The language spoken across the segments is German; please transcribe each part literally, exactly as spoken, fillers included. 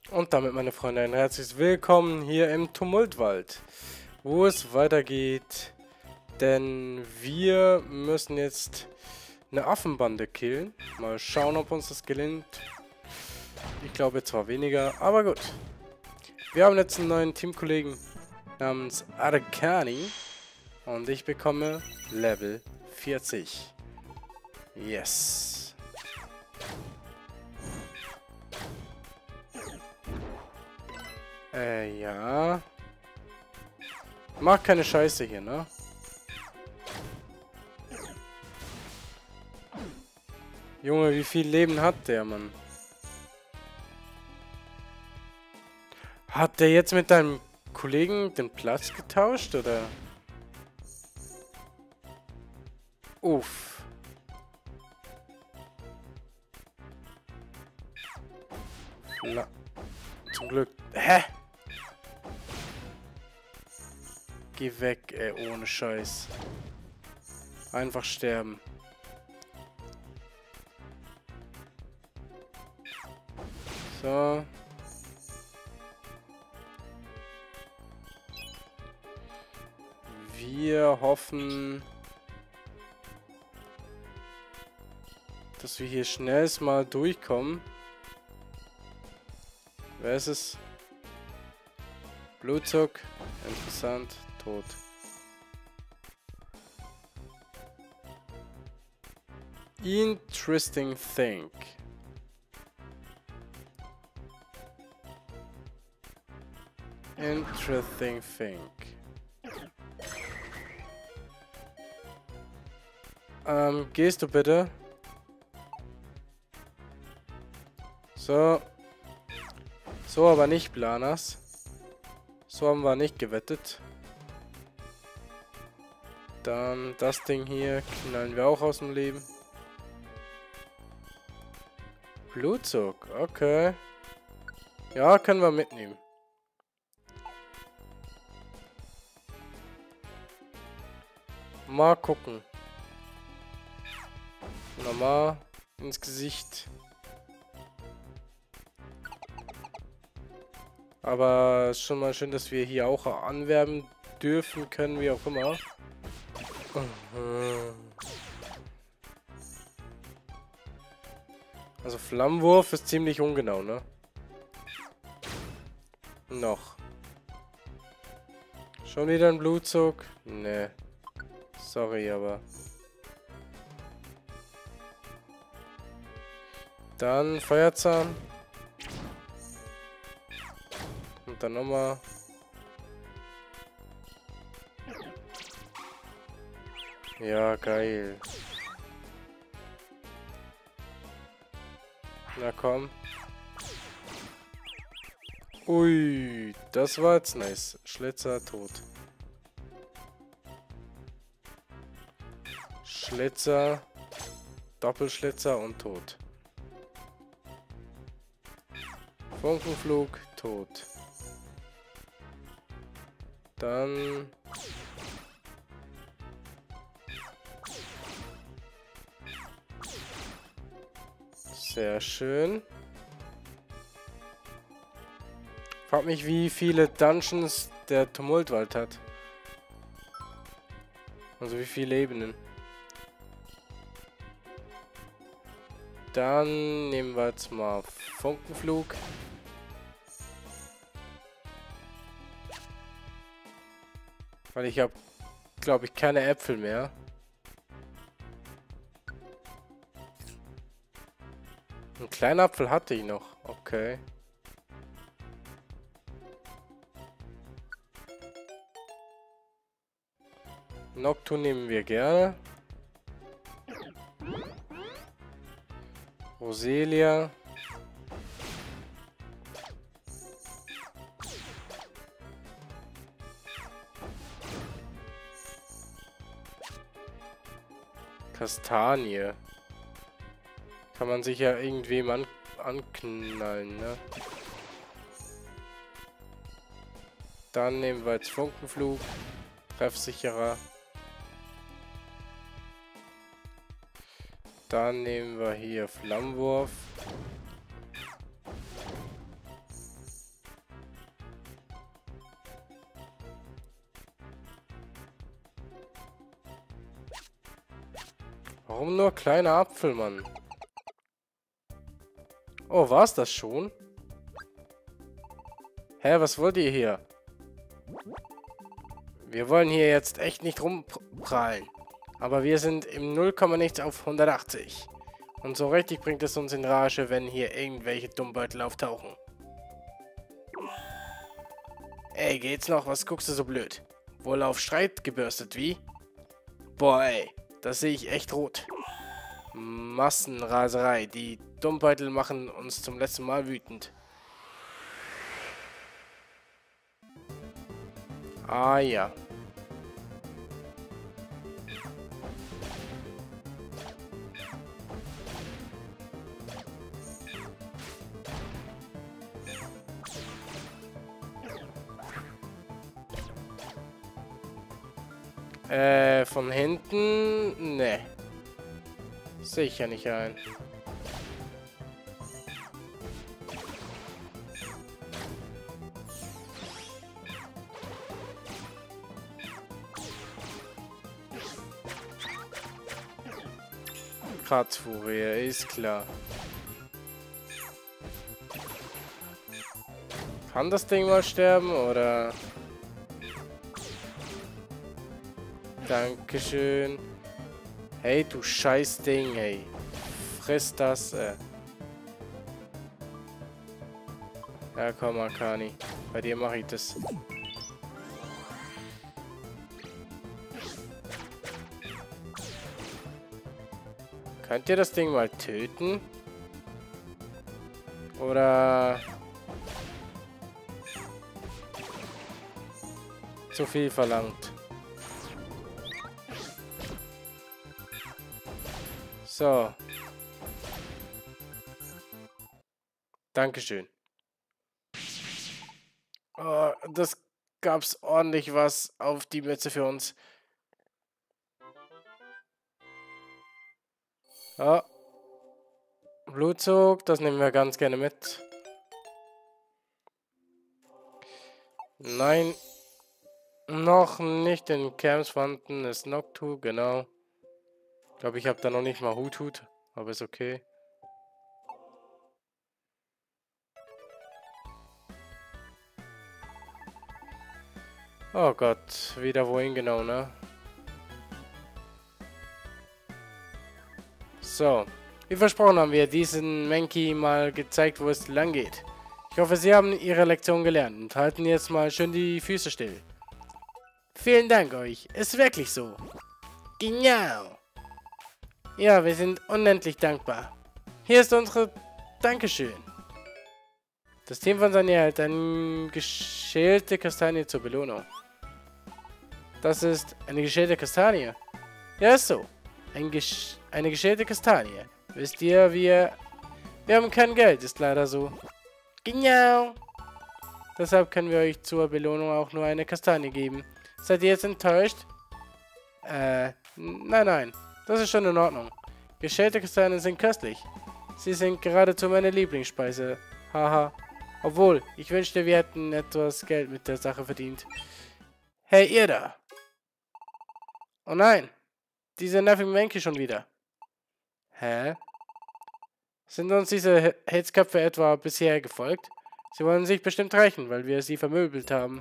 Und damit, meine Freunde, ein herzliches Willkommen hier im Tumultwald, wo es weitergeht. Denn wir müssen jetzt eine Affenbande killen. Mal schauen, ob uns das gelingt. Ich glaube zwar weniger, aber gut. Wir haben jetzt einen neuen Teamkollegen namens Arkani. Und ich bekomme Level vierzig. Yes. Äh, ja. Mach keine Scheiße hier, ne? Junge, wie viel Leben hat der, Mann? Hat der jetzt mit deinem Kollegen den Platz getauscht, oder? Uff. Na, zum Glück. Hä? Geh weg, ey, ohne Scheiß. Einfach sterben. So. Wir hoffen, dass wir hier schnellst mal durchkommen. Wer ist es? Blutzuck. Interessant. Tot. Interesting thing. Interesting thing. Ähm, gehst du bitte? So. So aber nicht, Planas. So haben wir nicht gewettet. Dann das Ding hier knallen wir auch aus dem Leben. Blutzug, okay. Ja, können wir mitnehmen. Mal gucken. Nochmal ins Gesicht. Aber es ist schon mal schön, dass wir hier auch anwerben dürfen können, wie auch immer. Also Flammenwurf ist ziemlich ungenau, ne? Noch. Schon wieder ein Blutzug? Ne. Sorry, aber... Dann Feuerzahn. Und dann nochmal. Ja, geil. Na komm. Ui, das war jetzt nice. Schlitzer tot. Schlitzer, Doppelschlitzer und tot. Funkenflug, tot. Dann... Sehr schön. Frag mich, wie viele Dungeons der Tumultwald hat. Also wie viele Ebenen. Dann nehmen wir jetzt mal Funkenflug. Weil ich habe, glaube ich, keine Äpfel mehr. Einen kleinen Apfel hatte ich noch. Okay. Noctu nehmen wir gerne. Roselia. Kastanie. Kann man sich ja irgendwem an anknallen, ne? Dann nehmen wir jetzt Funkenflug. Treffsicherer. Dann nehmen wir hier Flammenwurf. Warum nur kleiner Apfel, Mann? Oh, war's das schon? Hä, was wollt ihr hier? Wir wollen hier jetzt echt nicht rumprallen. Aber wir sind im null Komma nichts auf hundertachtzig. Und so richtig bringt es uns in Rage, wenn hier irgendwelche Dummbeutel auftauchen. Ey, geht's noch? Was guckst du so blöd? Wohl auf Streit gebürstet, wie? Boah, ey, das sehe ich echt rot. Massenraserei. Die Dummbeutel machen uns zum letzten Mal wütend. Ah ja. Äh, von hinten? Ne. Sehe ich ja nicht ein. Kratzfurie, ist klar. Kann das Ding mal sterben, oder? Dankeschön. Hey, du scheiß Ding, hey. Friss das, äh. Ja, komm, Akani. Bei dir mache ich das. Könnt ihr das Ding mal töten? Oder... zu viel verlangt. So. Dankeschön. Oh, das gab's ordentlich was auf die Mütze für uns. Ja. Blutzug, das nehmen wir ganz gerne mit. Nein. Noch nicht in Campswanden ist Noctu, genau. Ich glaube, ich habe da noch nicht mal Hut-Hut, aber ist okay. Oh Gott, wieder wohin genau, ne? So, wie versprochen haben wir diesen Mankey mal gezeigt, wo es lang geht. Ich hoffe, Sie haben Ihre Lektion gelernt und halten jetzt mal schön die Füße still. Vielen Dank euch, ist wirklich so. Genau. Ja, wir sind unendlich dankbar. Hier ist unsere Dankeschön. Das Team von Sani erhält eine geschälte Kastanie zur Belohnung. Das ist eine geschälte Kastanie. Ja, ist so. Ein gesch eine geschälte Kastanie. Wisst ihr, wir... Wir haben kein Geld, ist leider so. Genau. Deshalb können wir euch zur Belohnung auch nur eine Kastanie geben. Seid ihr jetzt enttäuscht? Äh, nein, nein. Das ist schon in Ordnung. Geschälte Kastanien sind köstlich. Sie sind geradezu meine Lieblingsspeise. Haha. Obwohl, ich wünschte, wir hätten etwas Geld mit der Sache verdient. Hey, ihr da! Oh nein! Diese nervigen Mänke schon wieder. Hä? Sind uns diese Hitzköpfe etwa bisher gefolgt? Sie wollen sich bestimmt rächen, weil wir sie vermöbelt haben.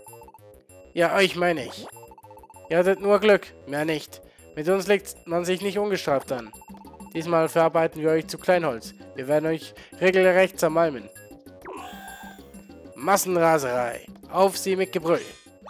Ja, euch meine ich. Ihr hattet nur Glück, mehr nicht. Mit uns legt man sich nicht ungestraft an. Diesmal verarbeiten wir euch zu Kleinholz. Wir werden euch regelrecht zermalmen. Massenraserei. Auf sie mit Gebrüll.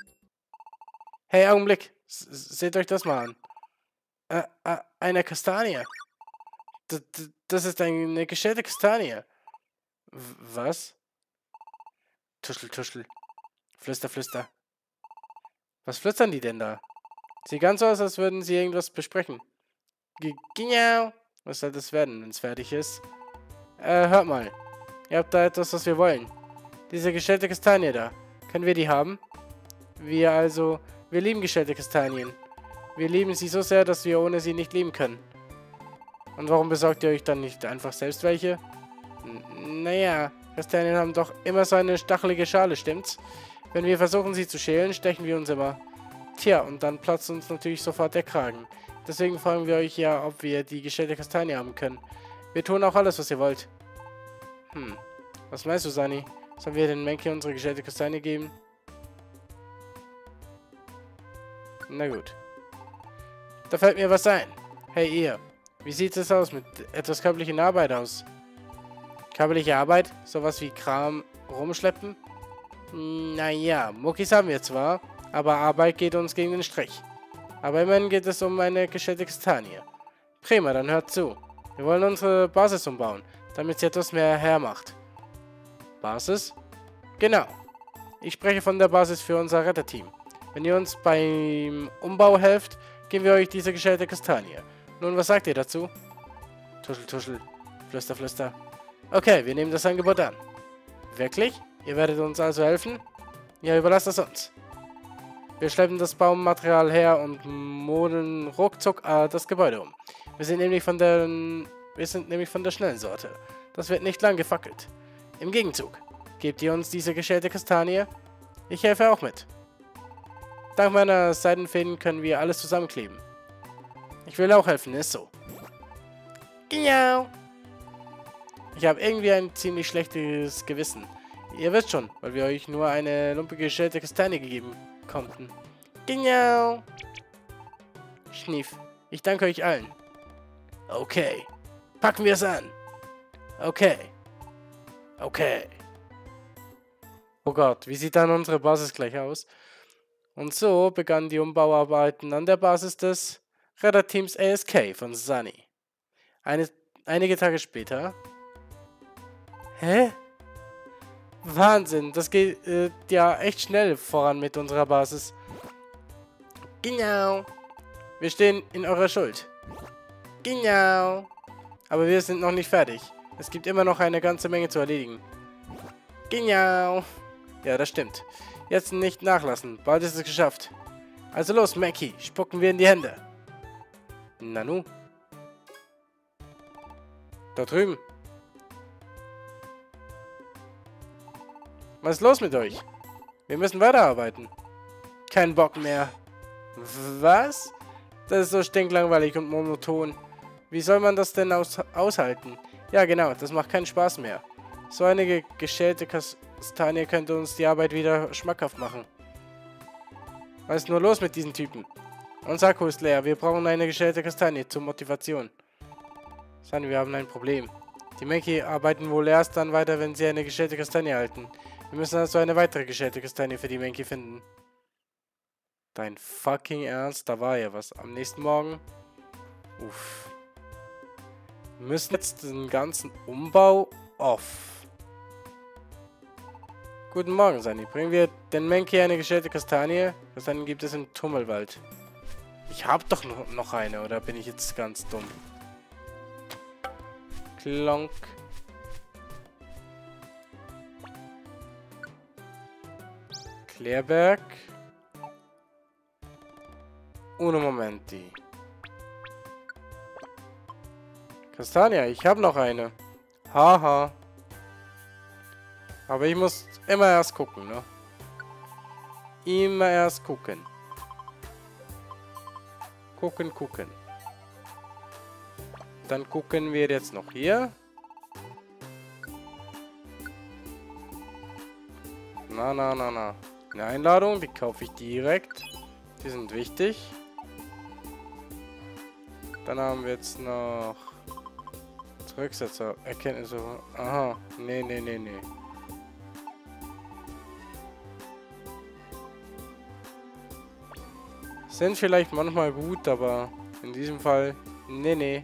Hey, Augenblick. S seht euch das mal an. Äh, äh, eine Kastanie. D -d das ist eine geschälte Kastanie. W was? Tuschel, tuschel. Flüster, flüster. Was flüstern die denn da? Sieht ganz so aus, als würden sie irgendwas besprechen. G genau. Was soll das werden, wenn es fertig ist? Äh, hört mal. Ihr habt da etwas, was wir wollen. Diese geschälte Kastanie da. Können wir die haben? Wir also... Wir lieben geschälte Kastanien. Wir lieben sie so sehr, dass wir ohne sie nicht leben können. Und warum besorgt ihr euch dann nicht einfach selbst welche? N naja, Kastanien haben doch immer so eine stachelige Schale, stimmt's? Wenn wir versuchen, sie zu schälen, stechen wir uns immer. Tja, und dann platzt uns natürlich sofort der Kragen. Deswegen fragen wir euch ja, ob wir die gestellte Kastanie haben können. Wir tun auch alles, was ihr wollt. Hm. Was meinst du, Sunny? Sollen wir den Mankey unsere gestellte Kastanie geben? Na gut. Da fällt mir was ein. Hey ihr, wie sieht es aus mit etwas körperlichen Arbeit aus? Körperliche Arbeit? Sowas wie Kram rumschleppen? Naja, Muckis haben wir zwar, aber Arbeit geht uns gegen den Strich. Aber immerhin geht es um eine gestellte Kastanie. Prima, dann hört zu. Wir wollen unsere Basis umbauen, damit sie etwas mehr hermacht. Basis? Genau. Ich spreche von der Basis für unser Retterteam. Wenn ihr uns beim Umbau helft, geben wir euch diese gestellte Kastanie. Nun, was sagt ihr dazu? Tuschel, tuschel. Flüster, flüster. Okay, wir nehmen das Angebot an. Wirklich? Ihr werdet uns also helfen? Ja, überlasst es uns. Wir schleppen das Baumaterial her und modeln ruckzuck äh, das Gebäude um. Wir sind nämlich von der... Wir sind nämlich von der schnellen Sorte. Das wird nicht lang gefackelt. Im Gegenzug, gebt ihr uns diese gestellte Kastanie? Ich helfe auch mit. Dank meiner Seidenfäden können wir alles zusammenkleben. Ich will auch helfen, ist so. Genau. Ich habe irgendwie ein ziemlich schlechtes Gewissen. Ihr wisst schon, weil wir euch nur eine lumpige gestellte Kastanie gegeben konnten. Genau. Schnief. Ich danke euch allen. Okay. Packen wir es an. Okay. Okay. Oh Gott, wie sieht dann unsere Basis gleich aus? Und so begannen die Umbauarbeiten an der Basis des Retterteams A S K von Sunny. Eine, einige Tage später... Hä? Wahnsinn, das geht äh, ja echt schnell voran mit unserer Basis. Genau. Wir stehen in eurer Schuld. Genau. Aber wir sind noch nicht fertig. Es gibt immer noch eine ganze Menge zu erledigen. Genau. Ja, das stimmt. Jetzt nicht nachlassen. Bald ist es geschafft. Also los, Mackie. Spucken wir in die Hände. Nanu. Da drüben. Was ist los mit euch? Wir müssen weiterarbeiten. Kein Bock mehr. Was? Das ist so stinklangweilig und monoton. Wie soll man das denn aus aushalten? Ja, genau, das macht keinen Spaß mehr. So eine geschälte Kastanie könnte uns die Arbeit wieder schmackhaft machen. Was ist nur los mit diesen Typen? Unser Akku ist leer. Wir brauchen eine geschälte Kastanie zur Motivation. Sunny, wir haben ein Problem. Die Mankey arbeiten wohl erst dann weiter, wenn sie eine geschälte Kastanie erhalten. Wir müssen also eine weitere geschälte Kastanie für die Mankey finden. Dein fucking Ernst? Da war ja was. Am nächsten Morgen? Uff. Wir müssen jetzt den ganzen Umbau off. Guten Morgen, Sunny. Bringen wir den Mankey eine geschälte Kastanie? Kastanien gibt es im Tummelwald. Ich hab doch noch eine, oder bin ich jetzt ganz dumm? Klonk. Klärberg. Uno momenti. Kastania, ich habe noch eine. Haha. Aber ich muss immer erst gucken, ne? Immer erst gucken. Gucken, gucken. Dann gucken wir jetzt noch hier. Na, na, na, na. Eine Einladung, die kaufe ich direkt. Die sind wichtig. Dann haben wir jetzt noch Rücksetzer, Erkenntnisse. Aha, nee, nee, nee, nee. Sind vielleicht manchmal gut, aber in diesem Fall, nee, nee.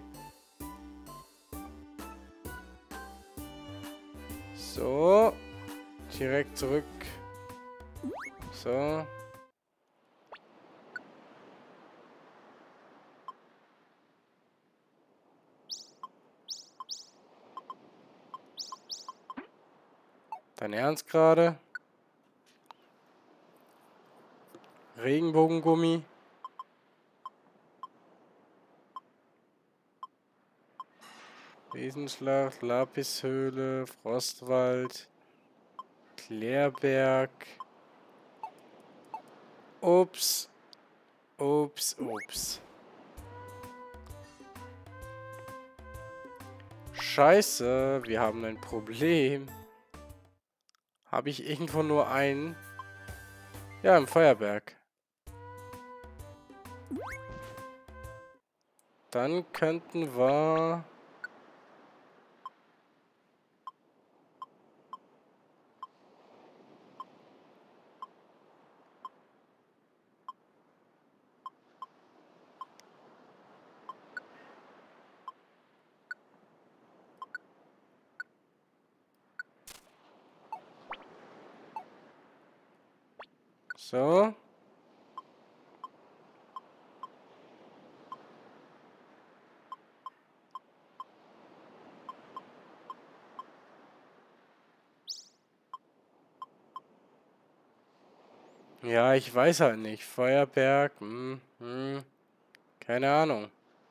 So. Direkt zurück. So. Dein Ernst gerade? Regenbogengummi. Riesenschlacht, Lapishöhle, Frostwald, Klärberg. Ups. Ups, ups. Scheiße, wir haben ein Problem. Habe ich irgendwo nur einen? Ja, im Feuerberg. Dann könnten wir... So. Ja, ich weiß halt nicht. Feuerberg, hm, hm, keine Ahnung.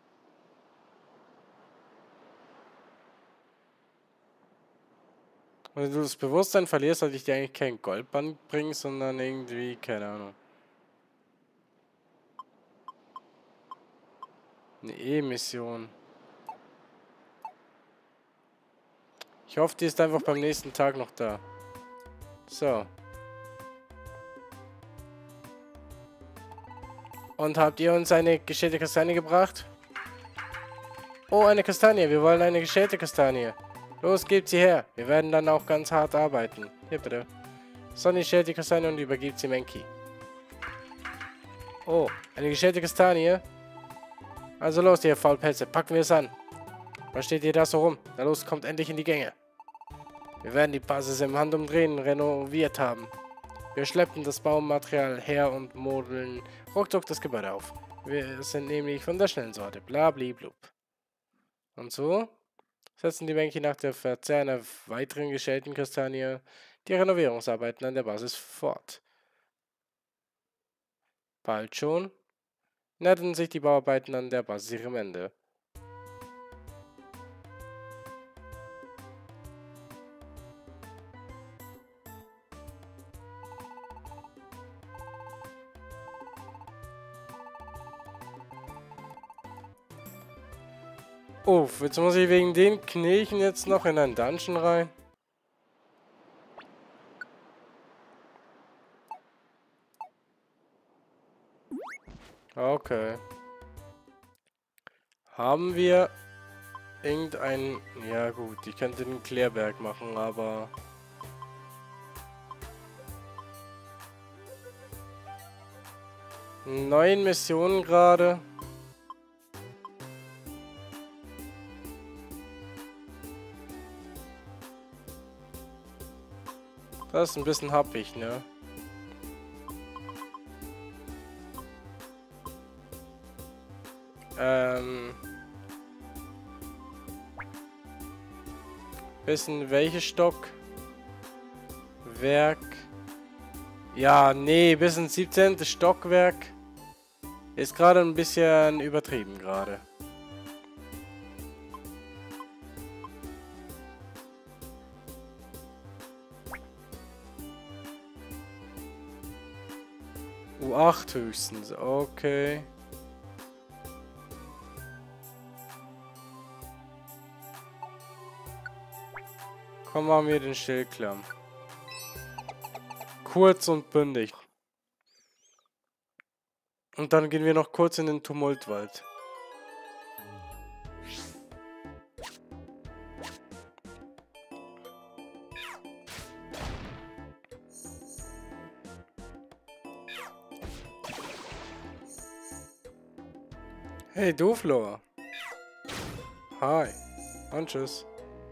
Wenn du das Bewusstsein verlierst, sollte ich dir eigentlich kein Goldband bringen, sondern irgendwie, keine Ahnung. Eine E-Mission. Ich hoffe, die ist einfach beim nächsten Tag noch da. So. Und habt ihr uns eine geschälte Kastanie gebracht? Oh, eine Kastanie. Wir wollen eine geschälte Kastanie. Los, gebt sie her. Wir werden dann auch ganz hart arbeiten. Hier bitte. Sonny schält die Kastanie und übergibt sie Menki. Oh, eine geschälte Kastanie. Also los, ihr Faulpelze. Packen wir es an. Was steht ihr da so rum? Na los, kommt endlich in die Gänge. Wir werden die Basis im Handumdrehen renoviert haben. Wir schleppen das Baumaterial her und modeln ruckzuck das Gebäude auf. Wir sind nämlich von der schnellen Sorte. Blabliblub. Und so setzen die Bänke nach der Verzehr einer weiteren geschälten Kastanie die Renovierungsarbeiten an der Basis fort. Bald schon näherten sich die Bauarbeiten an der Basis ihrem Ende. Oh, jetzt muss ich wegen den Knilchen jetzt noch in einen Dungeon rein. Okay. Haben wir irgendein... Ja gut, ich könnte den Klärberg machen, aber... Neun Missionen gerade. Das ist ein bisschen happig, ne? Ähm... Wissen welches Stock? Werk. Ja, nee, bis ins siebzehnte Stockwerk. Ist gerade ein bisschen übertrieben gerade. U acht höchstens, okay. Komm, machen wir den Stillklamm. Kurz und bündig. Und dann gehen wir noch kurz in den Tumultwald. Hey, du, Flora. Hi. Und tschüss.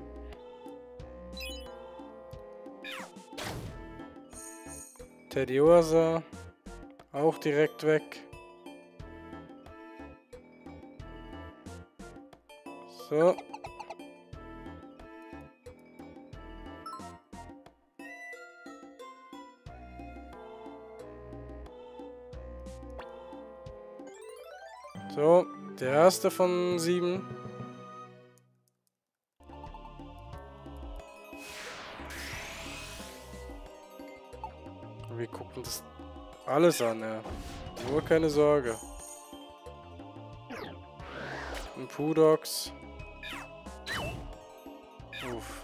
Tediosa. Auch direkt weg. So. So, der erste von sieben. Wir gucken das alles an, ja. Nur keine Sorge. Ein Pudox. Uff.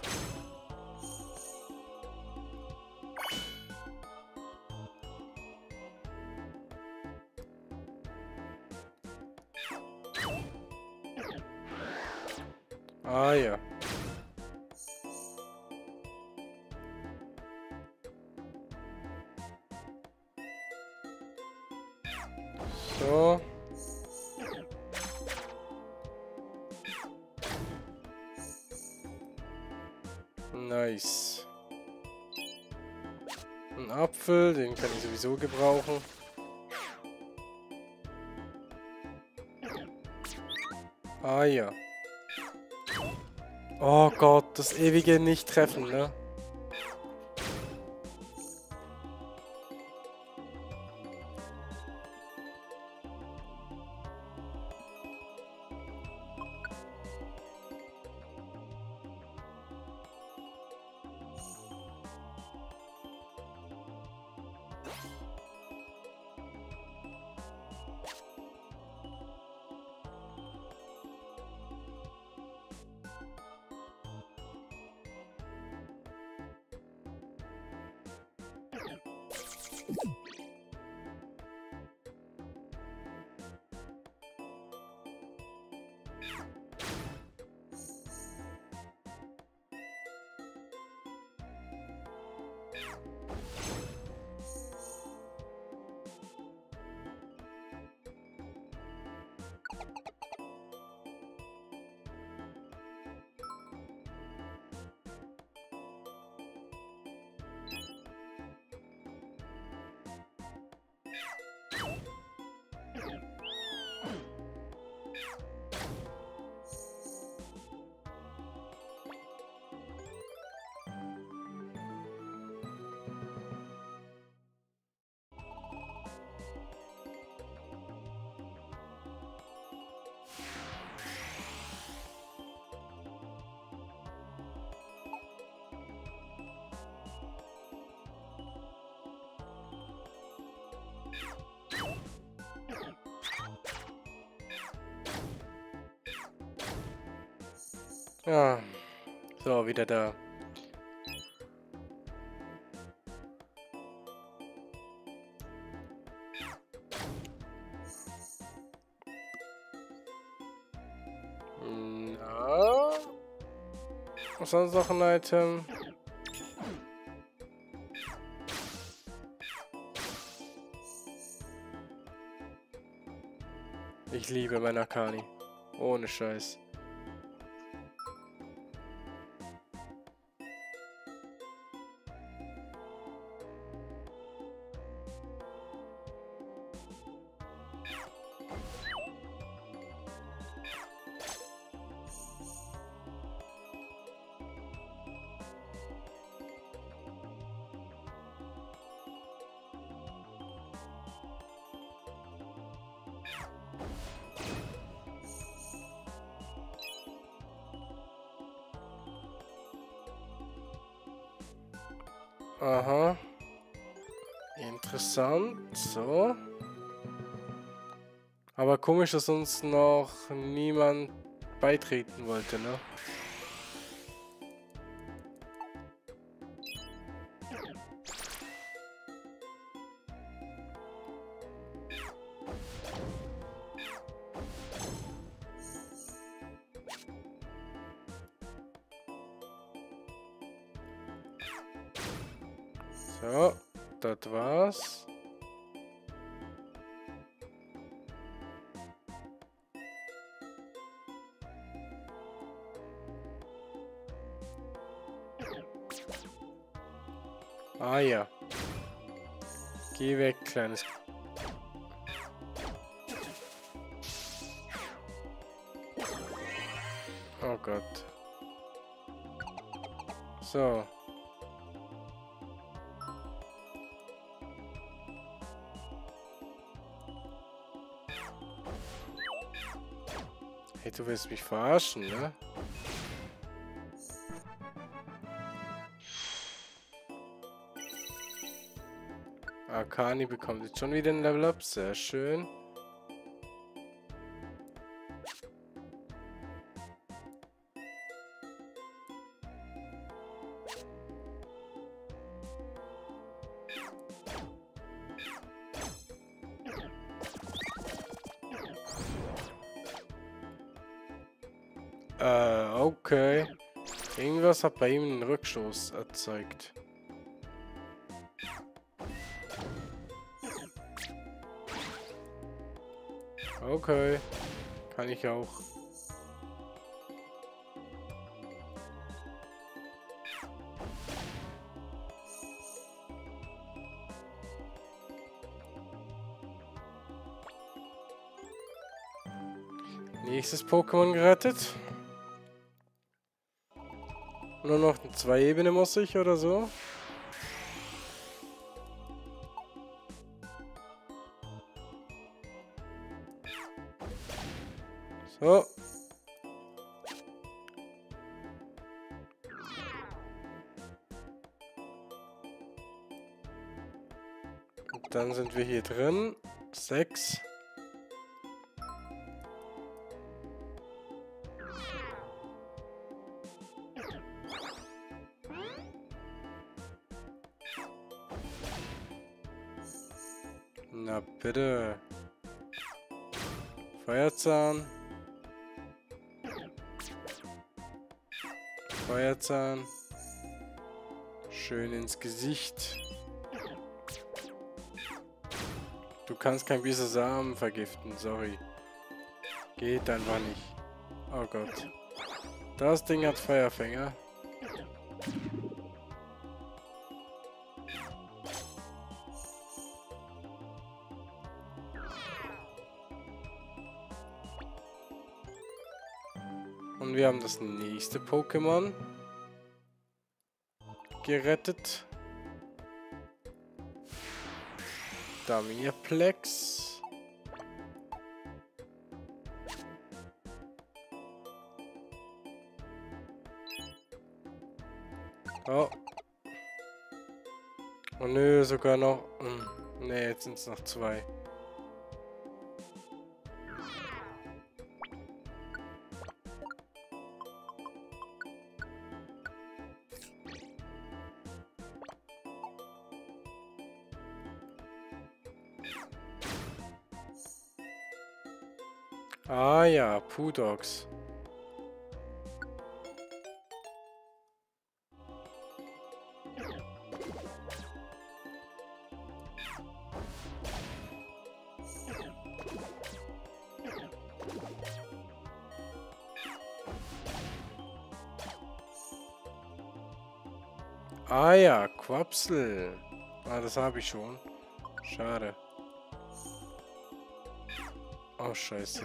Ah ja. So. Nice. Ein Apfel, den kann ich sowieso gebrauchen. Ah ja. Oh Gott, das ewige Nicht-Treffen, ne? Ja. So, wieder da. Na? Was sonst noch ein Item? Ich liebe meine Akani. Ohne Scheiß. Aha. Interessant. So. Aber komisch, dass uns noch niemand beitreten wollte, ne? So, das war's. Ah ja. Geh weg, kleines... Oh Gott. So. Hey, du willst mich verarschen, ne? Akani bekommt jetzt schon wieder ein Level Up, sehr schön. Äh, okay. Irgendwas hat bei ihm einen Rückstoß erzeugt. Okay. Kann ich auch. Nächstes Pokémon gerettet. Nur noch zwei Ebenen muss ich oder so. So. Und dann sind wir hier drin. Sechs. Na bitte. Feuerzahn. Feuerzahn. Schön ins Gesicht. Du kannst kein Bisasam vergiften, sorry. Geht einfach nicht. Oh Gott. Das Ding hat Feuerfänger. Und wir haben das nächste Pokémon gerettet. Damirplex. Oh. Oh nö, sogar noch... Ne, jetzt sind es noch zwei. Ah ja, Pudox. Ah ja, Quapsel. Ah, das habe ich schon. Schade. Oh, scheiße.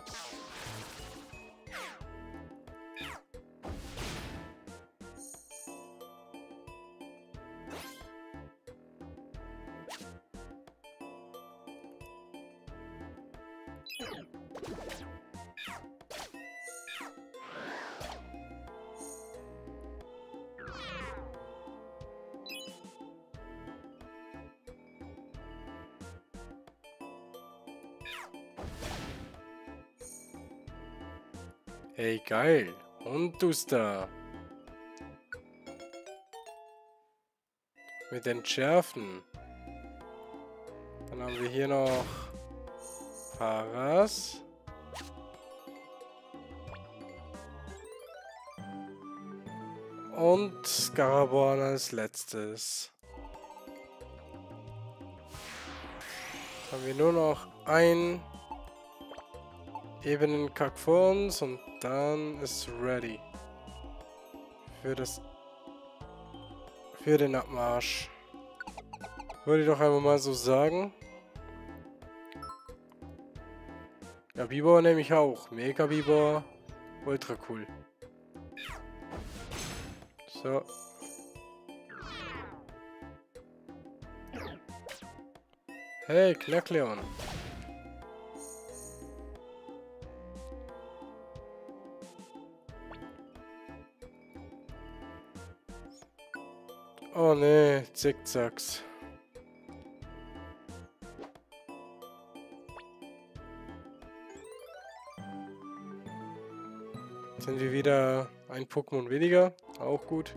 Hey, geil. Und Duster. Mit Entschärfen. Dann haben wir hier noch Paras. Und Scaraborn als letztes. Jetzt haben wir nur noch ein Ebenenkack vor uns und dann ist ready. Für das... Für den Abmarsch. Würde ich doch einfach mal so sagen. Ja, Bibor nehme ich auch. Mega Bibor. Ultra cool. So. Hey, Knackleon. Oh ne, Zickzacks. Sind wir wieder ein Pokémon weniger? Auch gut.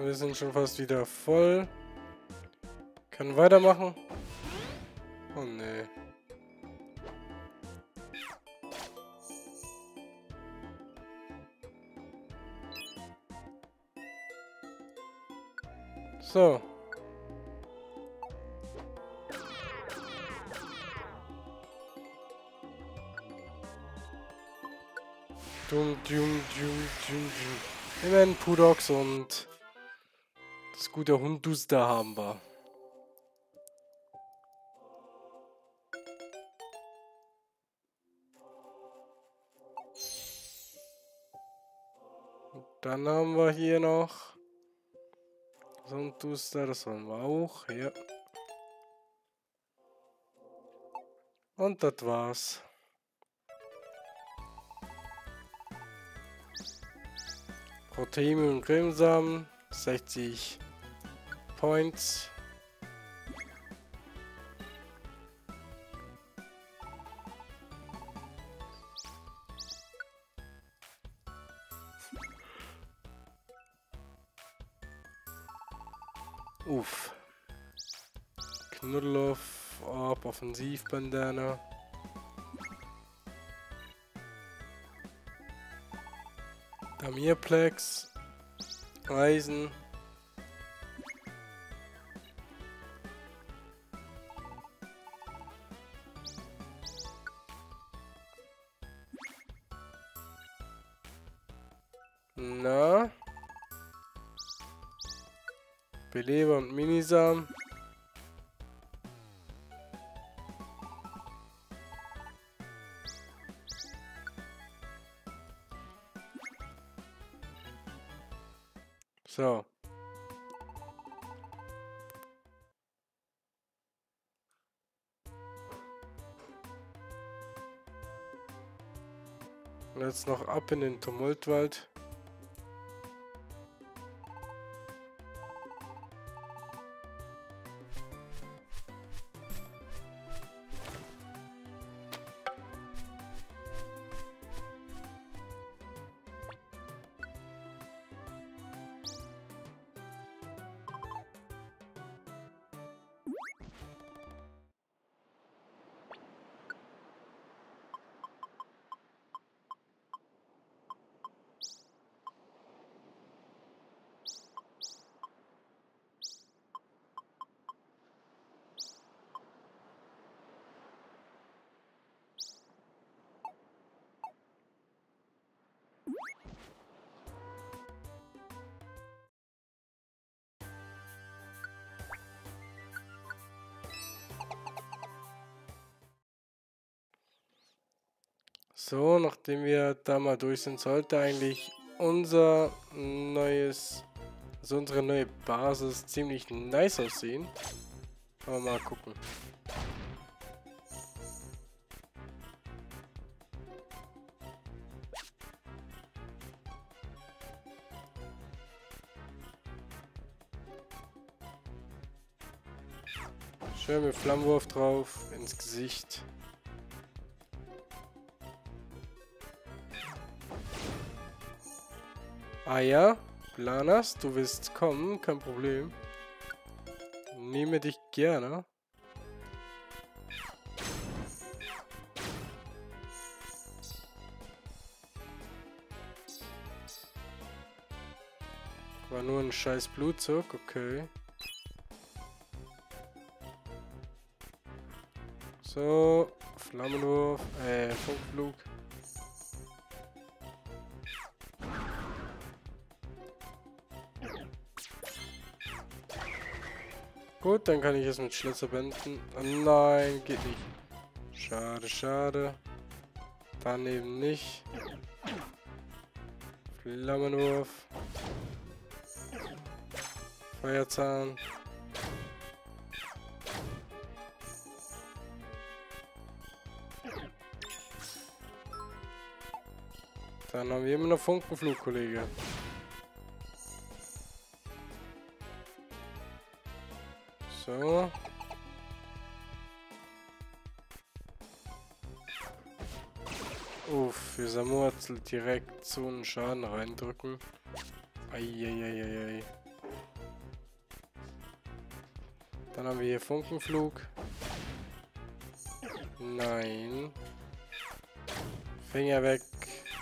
Wir sind schon fast wieder voll. Können weitermachen. Oh nee. So. Dum, dum, dum, dum, dum. Immerhin Pudox und das gute Hunduster haben wir. Und dann haben wir hier noch so ein Duster, das haben wir auch. Ja. Und das war's. Protein und Cremesamen, sechzig Points. Uff. Knuddeloff, ab, Offensivbandana. Damirplex, Eisen. Na? Beleber und Minisam. So. Und jetzt noch ab in den Tumultwald. So, nachdem wir da mal durch sind, sollte eigentlich unser neues, also unsere neue Basis ziemlich nice aussehen. Aber mal gucken. Schön mit Flammenwurf drauf, ins Gesicht. Ah ja, Planas, du willst kommen, kein Problem. Nehme dich gerne. War nur ein scheiß Blutzug, okay. So, Flammenwurf, äh, Funkflug. Gut, dann kann ich es mit Schlitzer beenden. Oh nein, geht nicht. Schade, schade. Daneben nicht. Flammenwurf. Feuerzahn. Dann haben wir immer noch Funkenflug, Kollege. So. Uff, für Samurzel direkt so einen Schaden reindrücken. Eieieiei. Dann haben wir hier Funkenflug. Nein. Finger weg.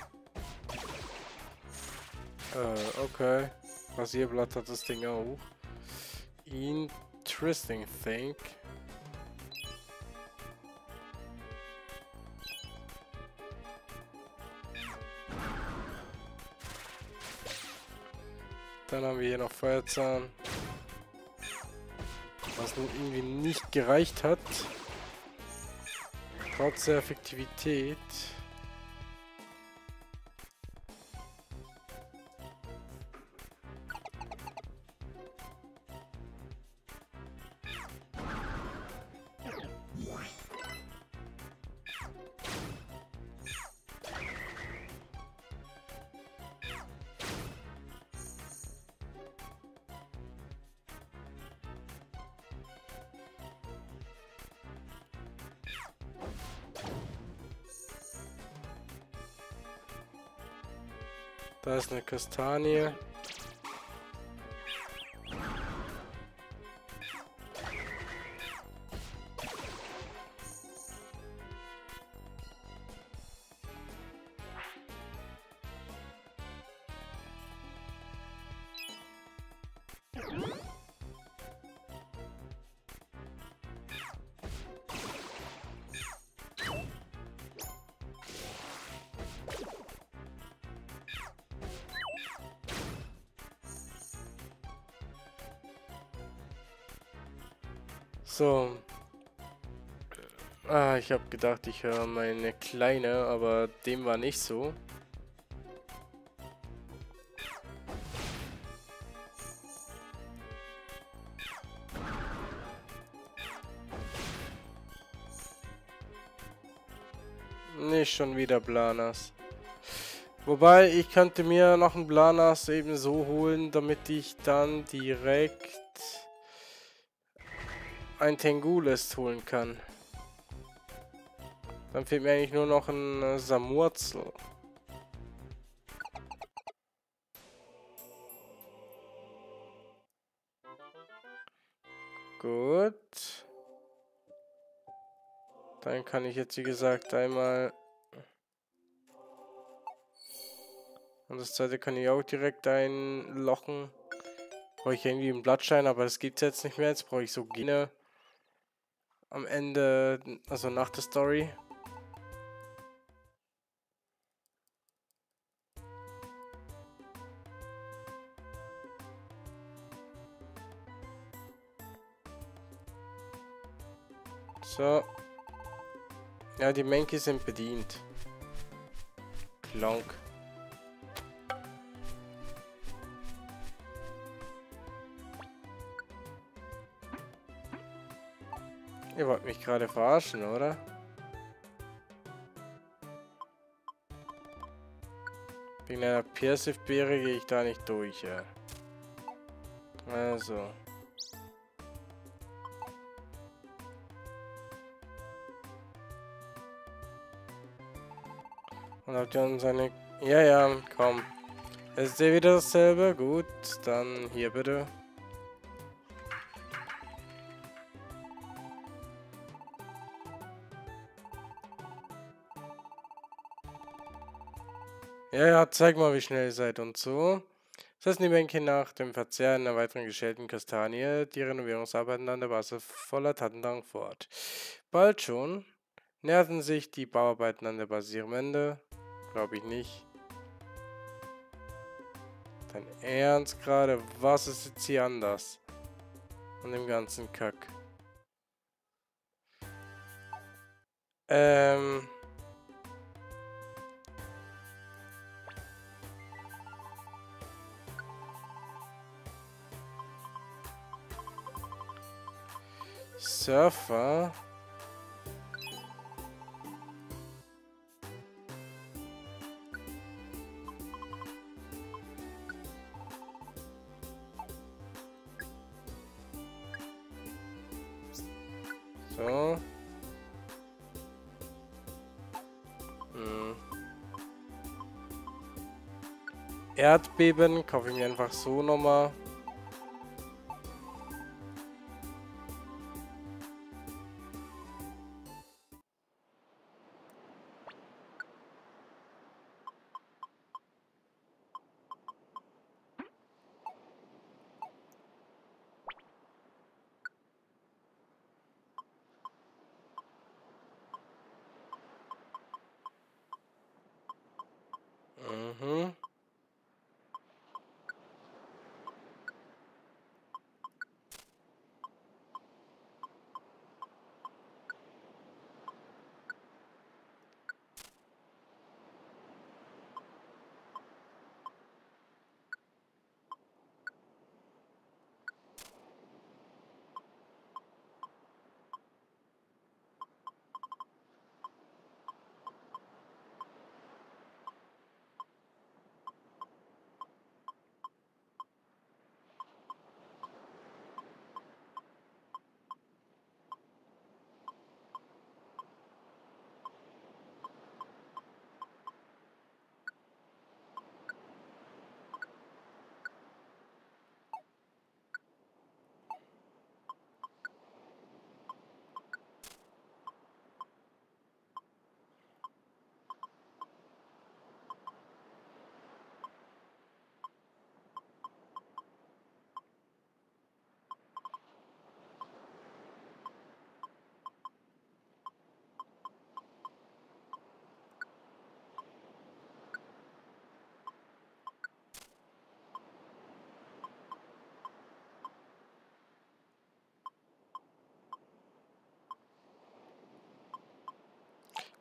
Äh, okay. Rasierblatt hat das Ding auch. Interesting thing. Dann haben wir hier noch Feuerzahn. Was nun irgendwie nicht gereicht hat. Trotz der Effektivität. Da ist eine Kastanie. So. Ah, ich habe gedacht, ich höre meine Kleine, aber dem war nicht so. Nicht schon wieder Blanas. Wobei, ich könnte mir noch einen Blanas eben so holen, damit ich dann direkt ein Tengules holen kann. Dann fehlt mir eigentlich nur noch ein äh, Samurzel. Gut. Dann kann ich jetzt, wie gesagt, einmal... Und das zweite kann ich auch direkt einlochen. Brauche ich irgendwie einen Blattschein, aber das gibt es jetzt nicht mehr. Jetzt brauche ich so Gene am Ende, also nach der Story. So. Ja, die Mänke sind bedient. Klonk. Ihr wollt mich gerade verarschen, oder? Wegen einer Persif-Beere gehe ich da nicht durch, ja. Also. Und habt ihr uns eine... Ja, ja, komm. Ist ihr wieder dasselbe? Gut, dann hier bitte. Ja, ja, zeig mal, wie schnell ihr seid und so. Setzen die Bänke nach dem Verzehr einer weiteren geschälten Kastanie die Renovierungsarbeiten an der Basis voller Tatendrang fort. Bald schon näherten sich die Bauarbeiten an der Basis ihrem Ende. Glaube ich nicht. Dein Ernst gerade? Was ist jetzt hier anders? An dem ganzen Kack. Ähm... Surfer. So. Hm. Erdbeben kaufe ich mir einfach so nochmal.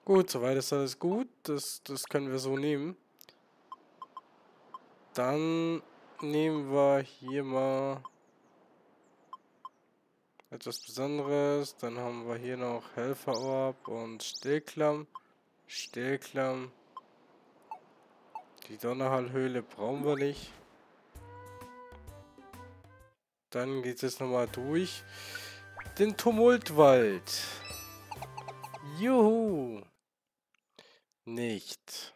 Gut, soweit ist alles gut. Das, das können wir so nehmen. Dann nehmen wir hier mal etwas Besonderes. Dann haben wir hier noch Helferorb und Stillklamm. Stillklamm. Die Donnerhallhöhle brauchen wir nicht. Dann geht es nochmal durch den Tumultwald. Juhu. Nicht.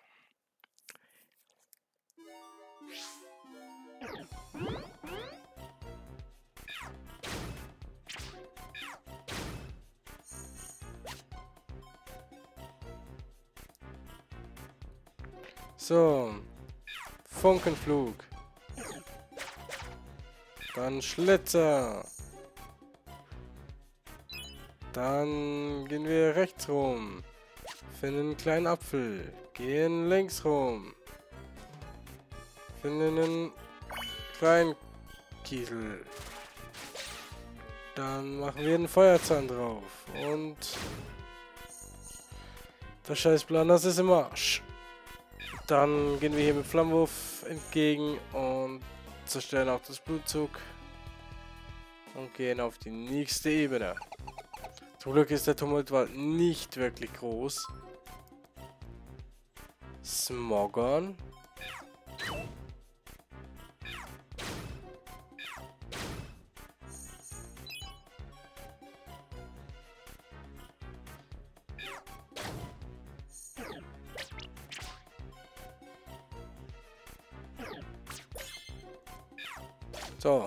So. Funkenflug. Dann Schlitzer. Dann gehen wir rechts rum. Finden einen kleinen Apfel. Gehen links rum. Finden einen kleinen Kiesel. Dann machen wir einen Feuerzahn drauf. Und der Scheißplan, das ist im Arsch. Dann gehen wir hier mit Flammenwurf entgegen und zerstören auch das Blutzug. Und gehen auf die nächste Ebene. Zum Glück ist der Tumultwald nicht wirklich groß. Smogon. So.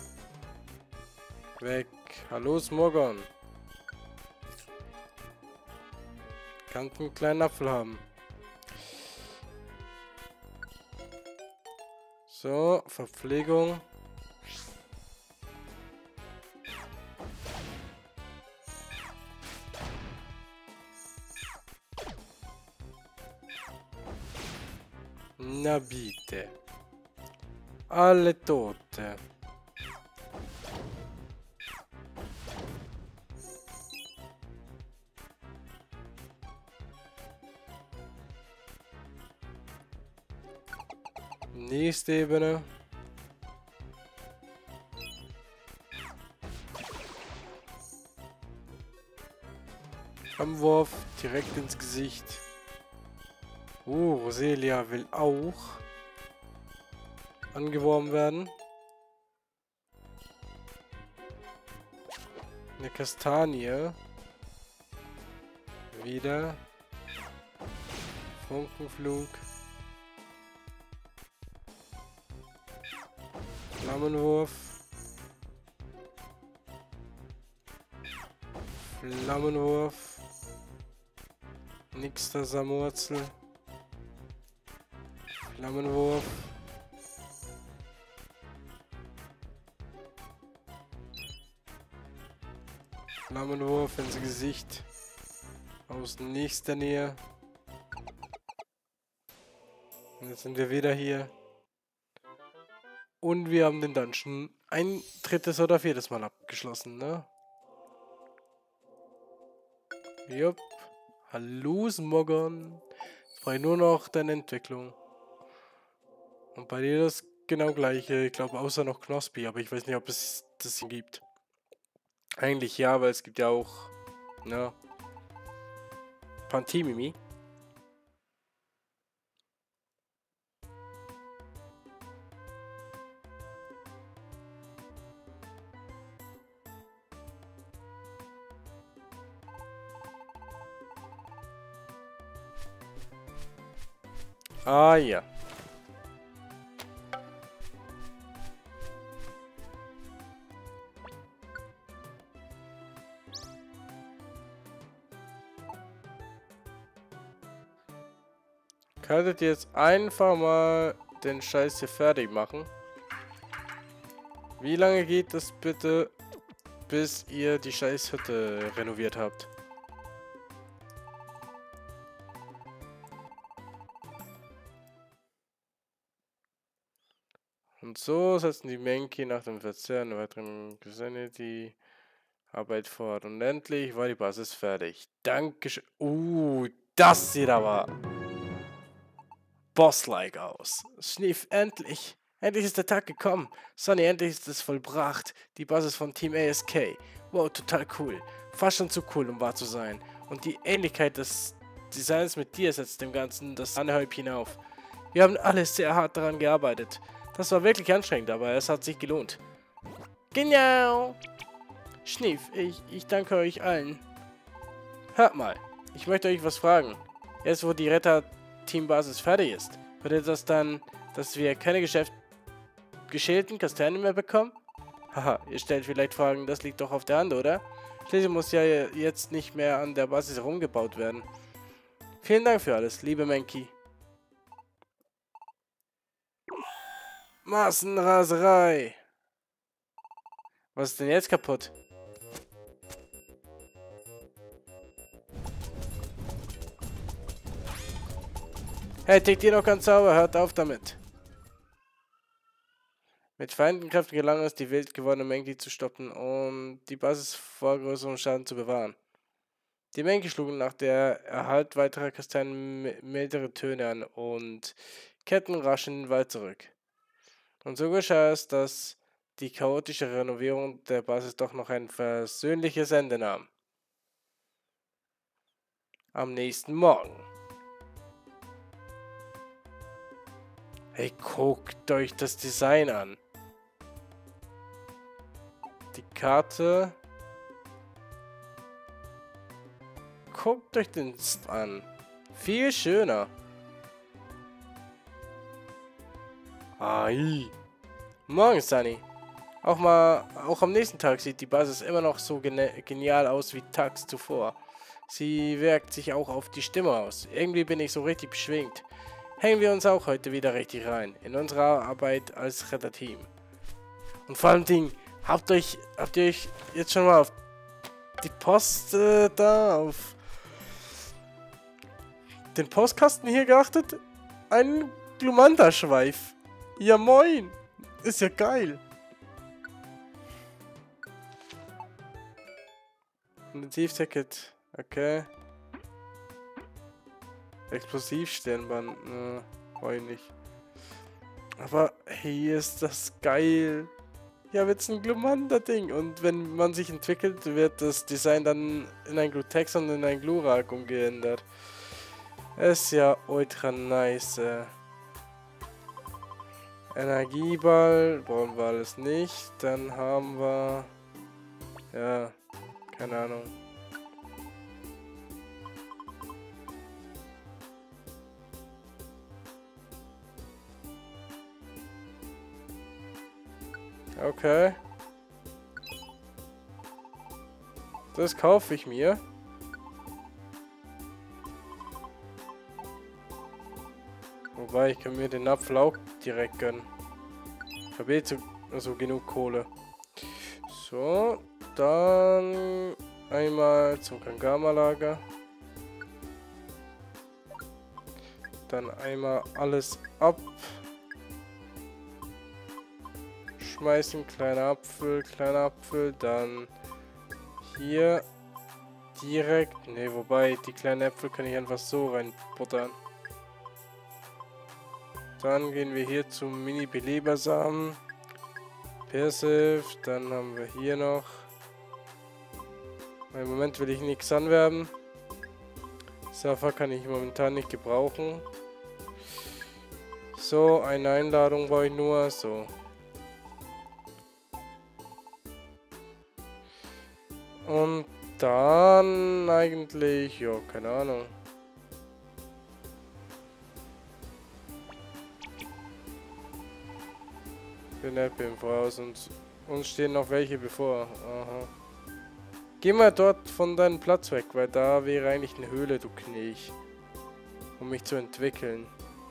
Weg. Hallo Smogon. Kann einen kleinen Apfel haben. So, Verpflegung. Na bitte. Alle Tote. Nächste Ebene. Flammenwurf direkt ins Gesicht. Oh, Roselia will auch angeworben werden. Eine Kastanie. Wieder. Funkenflug. Flammenwurf. Flammenwurf. Nächster Samurzel. Flammenwurf. Flammenwurf ins Gesicht. Aus nächster Nähe. Und jetzt sind wir wieder hier. Und wir haben den Dungeon ein drittes oder viertes Mal abgeschlossen, ne? Jupp. Hallo Smogon. Jetzt brauche ich nur noch deine Entwicklung. Und bei dir das genau gleiche. Ich glaube außer noch Knospi, aber ich weiß nicht, ob es das hier gibt. Eigentlich ja, weil es gibt ja auch, ne? Pantimimi. Ah ja. Könntet ihr jetzt einfach mal den Scheiß hier fertig machen? Wie lange geht das bitte, bis ihr die Scheißhütte renoviert habt? Und so setzen die Menki nach dem Verzehr einer weiteren Gesänge die Arbeit fort. Und endlich war die Basis fertig. Dankeschön. Uh, Das sieht aber Boss-like aus. Schnief, endlich. Endlich ist der Tag gekommen. Sonny, endlich ist es vollbracht. Die Basis von Team A S K. Wow, total cool. Fast schon zu cool, um wahr zu sein. Und die Ähnlichkeit des Designs mit dir setzt dem Ganzen das Sahnehäubchen auf. Wir haben alle sehr hart daran gearbeitet. Das war wirklich anstrengend, aber es hat sich gelohnt. Genau. Schnief, ich, ich danke euch allen. Hört mal, ich möchte euch was fragen. Jetzt, wo die Retter-Teambasis fertig ist, bedeutet das dann, dass wir keine Geschäft geschälten Kastanien mehr bekommen? Haha, ihr stellt vielleicht Fragen, das liegt doch auf der Hand, oder? Schließlich muss ja jetzt nicht mehr an der Basis herumgebaut werden. Vielen Dank für alles, liebe Menki. Massenraserei. Was ist denn jetzt kaputt? Hey, tickt ihr noch ganz sauber, hört auf damit. Mit vereinten Kräften gelang es, die wild gewordene Menki zu stoppen und die Basis vor größerem Schaden zu bewahren. Die Menki schlugen nach der Erhalt weiterer Kastanien mildere Töne an und kehrten rasch in den Wald zurück. Und so geschah es, dass die chaotische Renovierung der Basis doch noch ein versöhnliches Ende nahm. Am nächsten Morgen. Hey, guckt euch das Design an. Die Karte. Guckt euch den St an. Viel schöner. Ai. Morgen, Sunny. Auch mal, auch am nächsten Tag sieht die Basis immer noch so genial aus wie tags zuvor. Sie wirkt sich auch auf die Stimme aus. Irgendwie bin ich so richtig beschwingt. Hängen wir uns auch heute wieder richtig rein in unserer Arbeit als Retterteam. Und vor allem Ding, habt euch, habt ihr euch jetzt schon mal auf die Post äh, da, auf den Postkasten hier geachtet? Ein Glumanda-Schweif. Ja moin, ist ja geil. Ein Tiefticket, okay. Explosivsternband, ne, brauche ich nicht. Aber hey, ist das geil. Ich habe jetzt ein Glumanda-Ding und wenn man sich entwickelt, wird das Design dann in ein Glutex und in ein Glurak umgeändert. Ist ja ultra nice. Energieball, brauchen wir alles nicht. Dann haben wir, ja, keine Ahnung. Okay. Das kaufe ich mir. Wobei, ich kann mir den Apfel auch direkt gönnen. Ich habe jetzt also genug Kohle. So, dann einmal zum Kangama-Lager. Dann einmal alles ab. Schmeißen, kleiner Apfel, kleiner Apfel, dann hier direkt, ne, wobei, die kleinen Äpfel kann ich einfach so reinbuttern. Dann gehen wir hier zum Mini-Belebersamen, Persif, dann haben wir hier noch, im Moment will ich nichts anwerben, Safa kann ich momentan nicht gebrauchen. So, eine Einladung brauche ich nur, so. Und dann eigentlich, ja, keine Ahnung. Den App voraus und uns stehen noch welche bevor. Aha. Geh mal dort von deinem Platz weg, weil da wäre eigentlich eine Höhle, du Knilch. Um mich zu entwickeln.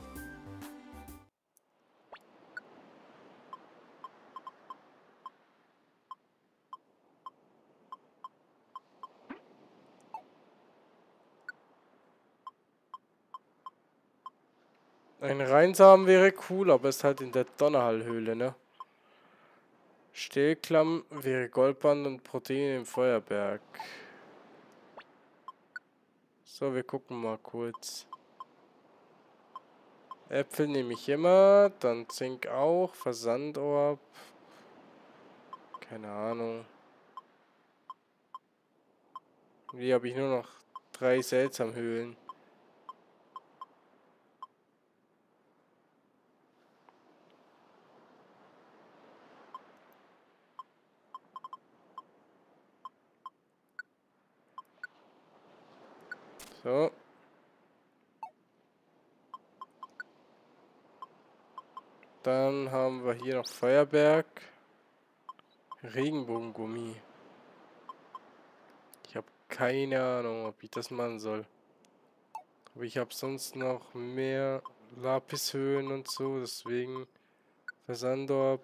Ein Reinsamen wäre cool, aber ist halt in der Donnerhallhöhle, ne? Stählklamm wäre Goldband und Protein im Feuerberg. So, wir gucken mal kurz. Äpfel nehme ich immer, dann Zink auch, Versandorb. Keine Ahnung. Hier habe ich nur noch drei Seltsamhöhlen. So. Dann haben wir hier noch Feuerberg. Regenbogengummi. Ich habe keine Ahnung, ob ich das machen soll. Aber ich habe sonst noch mehr Lapishöhlen und so, deswegen Versandorb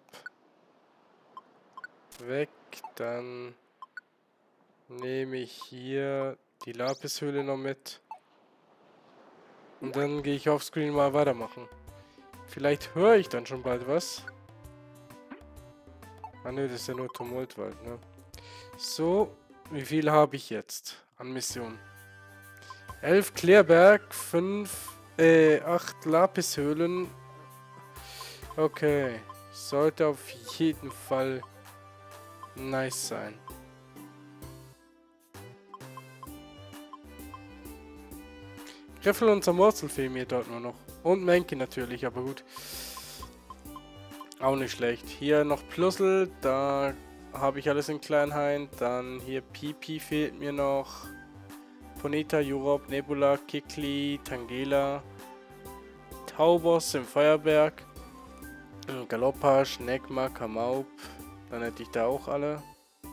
weg. Dann nehme ich hier die Lapishöhle noch mit. Und dann gehe ich auf Screen mal weitermachen. Vielleicht höre ich dann schon bald was. Ah ne, das ist ja nur Tumultwald, ne? So, wie viel habe ich jetzt an Missionen? elf Klärberg, fünf, äh, acht Lapishöhlen. Okay, sollte auf jeden Fall nice sein. Griffel und Samurzel fehlen mir dort nur noch. Und Menke natürlich, aber gut. Auch nicht schlecht. Hier noch Plusel, da habe ich alles in Kleinhain. Dann hier Pipi fehlt mir noch. Ponita, Europe, Nebula, Kikli, Tangela. Taubos im Feuerberg. Galoppa, Schneckma, Kamaup. Dann hätte ich da auch alle.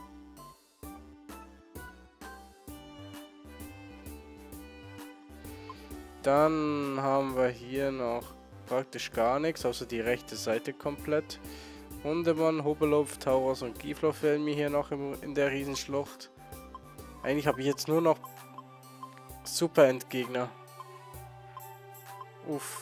Dann haben wir hier noch praktisch gar nichts, außer die rechte Seite komplett. Hundemann, Hobelopf, Tauros und Giflow fehlen mir hier noch im, in der Riesenschlucht. Eigentlich habe ich jetzt nur noch Super Endgegner. Uff.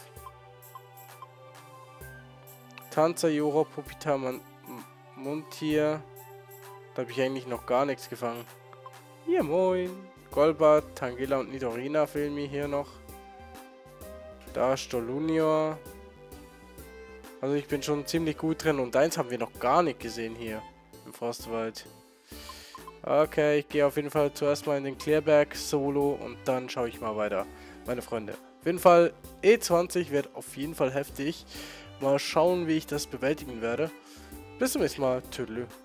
Tanzer, Joro, Pupita, Muntier. Da habe ich eigentlich noch gar nichts gefangen. Hier, moin. Golbat, Tangela und Nidorina fehlen mir hier noch. Da Stolunior. Also ich bin schon ziemlich gut drin. Und eins haben wir noch gar nicht gesehen hier im Forstwald. Okay, ich gehe auf jeden Fall zuerst mal in den Klärberg Solo und dann schaue ich mal weiter, meine Freunde. Auf jeden Fall E zwanzig wird auf jeden Fall heftig. Mal schauen, wie ich das bewältigen werde. Bis zum nächsten Mal. Tschüss.